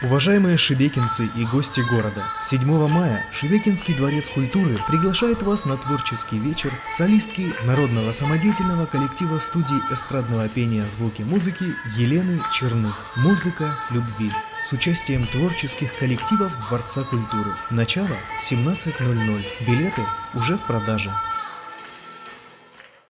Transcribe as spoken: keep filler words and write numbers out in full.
Уважаемые шебекинцы и гости города, седьмого мая Шебекинский дворец культуры приглашает вас на творческий вечер солистки народного самодеятельного коллектива студии эстрадного пения «Звуки музыки» Елены Черных «Музыка любви» с участием творческих коллективов Дворца культуры. Начало семнадцать ноль ноль. Билеты уже в продаже.